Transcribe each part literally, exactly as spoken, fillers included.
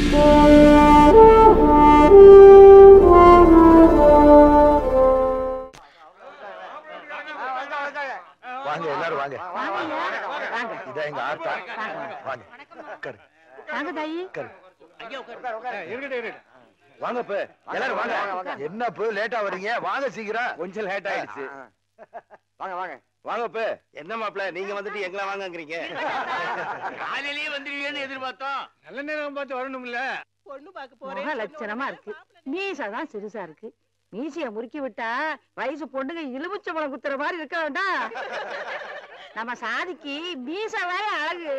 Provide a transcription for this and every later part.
வாங்க எல்லாரும் வாங்க. இதான் எங்க ஆத்தா. வாங்க. உட்காரு. வாங்க தாயி. உட்காரு. ஐயா உட்காரு. இருக்கட்டும் இருக்கட்டும். வாங்க இப்ப எல்லாரும் வாங்க. என்ன இப்ப லேட்டா வர்றீங்க? வாங்க சீக்கிரம். கொஞ்சம் லேட் ஆயிடுச்சு. வாங்க வாங்க. வாங்க இப்ப. என்ன மாப்பிள்ள நீங்க வந்துட்டு எங்கள வாங்கங்கறீங்க? காலையிலேயே வந்துருவீங்கன்னு எதிர்பார்த்தோம். நல்ல நேரம் பார்த்து வரணும்ல. பொண்ணு பார்க்க போறேன். முக லட்சணமா இருக்கு. மீசதான் சிறுசா இருக்கு. மீசைய முறுக்கி விட்டா வயசு பொண்ணுங்க எலுமிச்சம்பழம் குத்துற மாதிரி இருக்க வேண்டாம். நம்ம சாதிக்கு மீச வேற அழகு.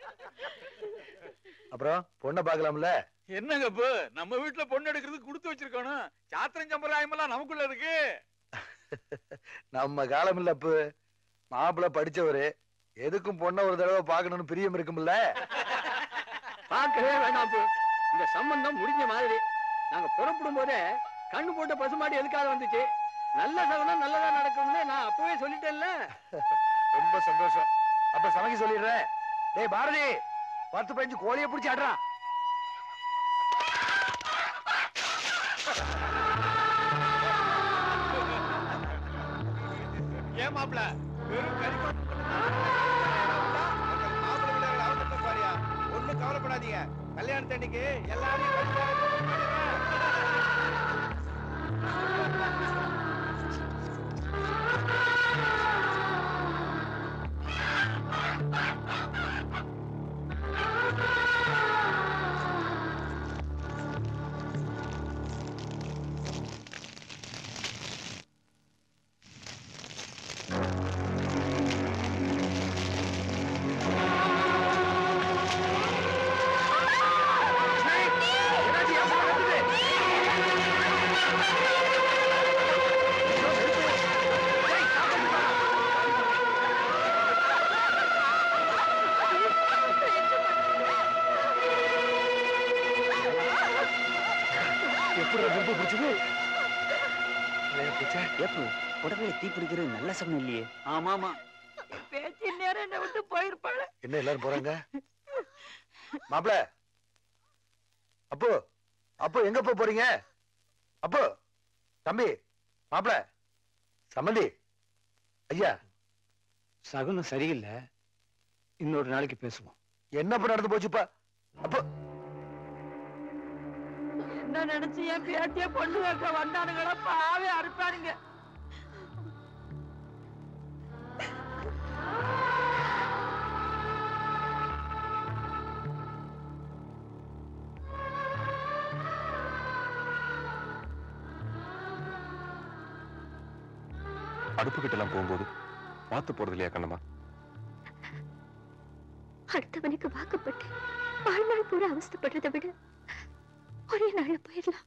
அப்புறம் பொண்ணை பாக்கலாம்ல? என்னங்க இப்ப நம்ம வீட்டுல பொண்ணு எடுக்கிறது கொடுத்து வச்சிருக்கணும். சாத்திரம் சம்பிரதாயம் எல்லாம் நமக்குள்ள இருக்கு. நம்ம காலம் இல்ல இப்ப. மாப்பிள்ள படிச்சவரு எதுக்கும் பொண்ண ஒரு தடவை பாக்கணும்னு பிரியம் இருக்கும்ல. பார்க்கவே வேண்டாம். இந்த சம்பந்தம் முடிஞ்ச மாதிரி நாங்க புறப்படும் போதே கண்ணு போட்ட பசுமாடி எதுக்காக வந்துச்சு? நல்ல சகுனம் நல்லதா நடக்கும்னு நான் அப்பவே சொல்லிட்டேன்ல. ரொம்ப சந்தோஷம். அப்ப சமைக்க சொல்லிடுறேன். டேய் பாரதி, பத்து பதினஞ்சு கோழியை பிடிச்சி ஆடுறா. ஏன் மாப்பிள்ள வெறும் கறி பாரியா? ஒண்ணும் கவலைப்படாதீங்க. கல்யாணத்தன்னைக்கு எல்லாரையும் உடனே தீ பிடிக்கிறது நல்ல சமயம் இல்லையே. ஆமா ஆமா. பேச்சு நேரம் என்ன விட்டு போயிருப்பாள். என்ன எல்லாரும் போறாங்க? மாப்பிள்ள அப்போ அப்போ எங்க போ போறீங்க? அப்போ தம்பி மாப்பிள்ள சம்மந்தி ஐயா, சகுனம் சரியில்லை. இன்னொரு நாளைக்கு பேசுவோம். என்ன நடந்து போச்சுப்பா? அப்போ என்ன நினைச்சு என் பேத்திய பொண்ணு வைக்க வந்தானுங்களா? பாவே அறுப்பானுங்க. அடுப்பு கிட்ட எல்லாம் போகும்போது பார்த்து போறது இல்லையா கண்ணம்மா? அடுத்தவனுக்கு வாக்கப்பட்டு வாழ்நாள் பூரா அவஸ்தப்படுறதை விட ஒரே நாள்ல போயிடலாம்.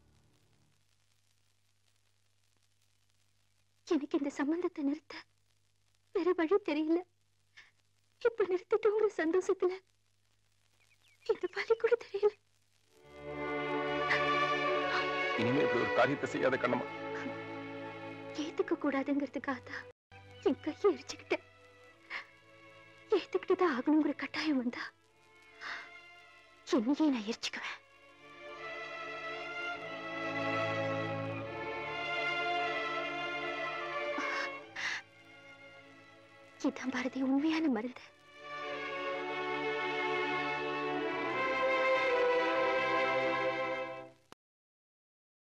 எனக்கு இந்த சம்பந்தத்தை நிறுத்த வேற வழி தெரியல. இப்ப நிறுத்திட்டு உங்க சந்தோஷத்துல இந்த வழி கூட தெரியல. இனிமே இப்படி ஒரு காரியத்தை செய்யாத கண்ணம்மா. ஏத்துக்க கூடாதுங்கிறதுக்காகத்தான் என் கையை எரிச்சுக்கிட்டேன். ஏத்துக்கிட்டுதான் ஆகணுங்கிற கட்டாயம் வந்தா என்னையே நான் எரிச்சுக்குவேன். இதான் பாரதி உண்மையான மருந்து.